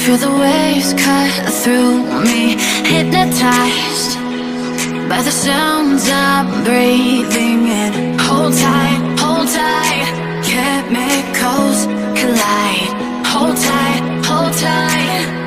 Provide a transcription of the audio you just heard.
Feel the waves cut through me, hypnotized by the sounds I'm breathing in. Hold tight, chemicals collide. Hold tight, hold tight.